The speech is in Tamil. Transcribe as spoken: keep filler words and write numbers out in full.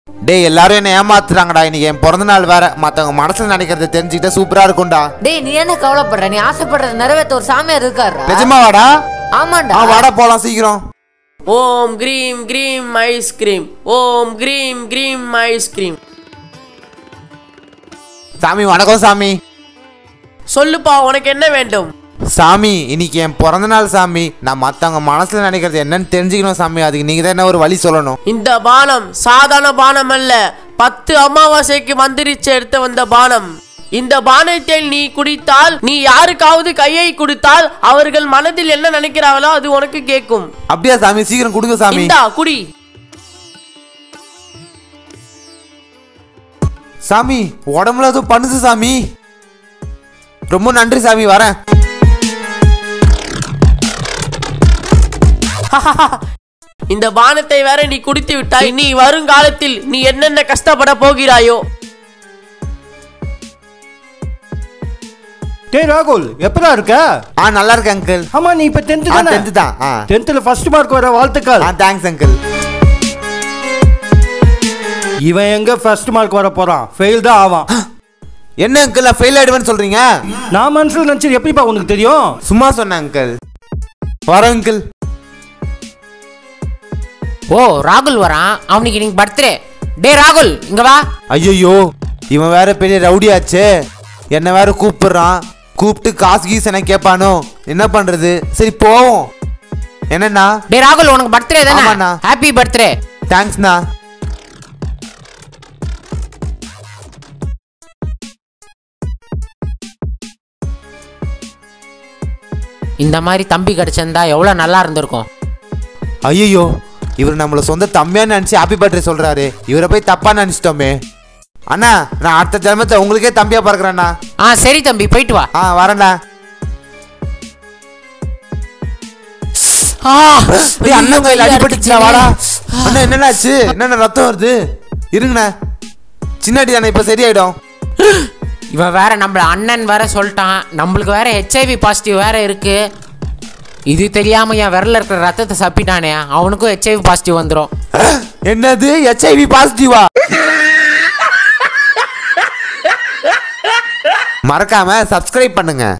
டேய் எல்லாரும் என்ன ஏமாத்துறாங்கடா. இன்னைக்கு என் பிறந்த நாள் வேற. மத்தவங்க மனசுல நினைக்கிறத தெரிஞ்சுக்கிட்டா சூப்பரா இருக்கும்டா. டேய் நீ என்ன கவலைப்படுற? நீ ஆசைப்படுறது நிறைவேற்ற ஒரு சாமியார் இருக்காரு. நிஜமா வாடா? ஆமாண்டா. ஆ வாடா போலாம் சீக்கிரம். ஓம் கிரீம் கிரீம் ஐஸ்கிரீம். ஓம் கிரீம் கிரீம் ஐஸ்கிரீம். சாமி வணக்கம் சாமி. சொல்லுப்பா உனக்கு என்ன வேண்டும்? சாமி இன்னைக்கு என் பிறந்த நாள் சாமி. நான் மத்தவங்க மனசுல நினைக்கிறது என்னன்னு தெரிஞ்சுக்கணும் சாமி. அதுக்கு நீங்க தான் என்ன ஒரு வழி சொல்லணும். இந்த பானம் சாதாரண பானம் அல்ல, பத்து அமாவாசைக்கு மந்திரிச்சு எடுத்து வந்த பானம். இந்த பானத்தை நீ குடித்தால், நீ யாருக்காவது கையை கொடுத்தால் அவர்கள் மனதில் என்ன நினைக்கிறாங்களோ அது உனக்கு கேட்கும். அப்படியா சாமி? சீக்கிரம் கொடுங்க சாமி. இந்தா குடி. சாமி உடம்புல ஏதோ பண்ணுது சாமி. ரொம்ப நன்றி சாமி, வரேன். இந்த பானத்தை வேற நீ குடித்து விட்டாய். நீ வருங்காலத்தில் நீ என்னென்ன கஷ்டப்பட போகிறாயோ. டேய் ராகுல், எப்படா இருக்க? ஆ நல்லா இருக்கேன் அங்கிள். ஆமா நீ இப்ப டென்த் ஆ தானே? டென்த் தான். ஆ டென்த்ல ஃபர்ஸ்ட் மார்க் வர வாழ்த்துக்கள். ஆ தேங்க்ஸ் அங்கிள். இவன் எங்க ஃபர்ஸ்ட் மார்க் வர போறான்? ஃபெயில் தான் ஆவான். என்ன அங்கிள் ஃபெயில் ஆயிடுவேன்னு சொல்றீங்க? நான் மனசுல நினைச்சது எப்படிப்பா உனக்கு தெரியும்? சும்மா சொன்னேன் அங்கிள். வரேன் அங்கிள். ஓ ராகுல் வரான். அவனுக்கு இன்னைக்கு பர்த்டே. டே ராகுல் இங்க வா. ஐயோ இவன் வேற பெரிய ரவுடியாச்சே. என்ன வேற கூப்பிடுறான். கூப்பிட்டு காசு கீஸ் என்ன கேட்பானோ, என்ன பண்றது? சரி போவோம். என்னண்ணா? டே ராகுல் உனக்கு பர்த்டே தானே? ஆமாண்ணா. Happy birthday. தேங்க்ஸ்ண்ணா. இந்த மாதிரி தம்பி கிடைச்சிருந்தா எவ்வளவு நல்லா இருந்திருக்கும். ஐயோ இவர் நம்மள சொந்த தம்பியான்னு நினைச்சு ஹாப்பி பர்த்டே சொல்றாரு. இவரை போய் தப்பா நினைச்சிட்டோமே. அண்ணா நான் அடுத்த ஜென்மத்தை உங்களுக்கே தம்பியா பார்க்கறேண்ணா. ஆ சரி தம்பி போயிட்டு வா. ஆ வரேண்ணா. அண்ணன் கையில் அடிபட்டுச்சுடா. வாடா அண்ணா. என்னன்னாச்சு? என்னென்ன ரத்தம் வருது? இருங்கண்ணா. சின்னடி தானே, இப்ப சரியாயிடும். இவன் வேற நம்மள அண்ணன் வேற சொல்லிட்டான். நம்மளுக்கு வேற ஹெச்ஐவி பாசிட்டிவ் வேற இருக்கு. இது தெரியாம என் விரல இருக்கிற ரத்தத்தை சப்பிட்டானே, அவனுக்கும் ஹெச்ஐவி பாசிட்டிவ் வந்துடும். என்னது ஹெச்ஐவி பாசிட்டிவா? மறக்காம சப்ஸ்கிரைப் பண்ணுங்க.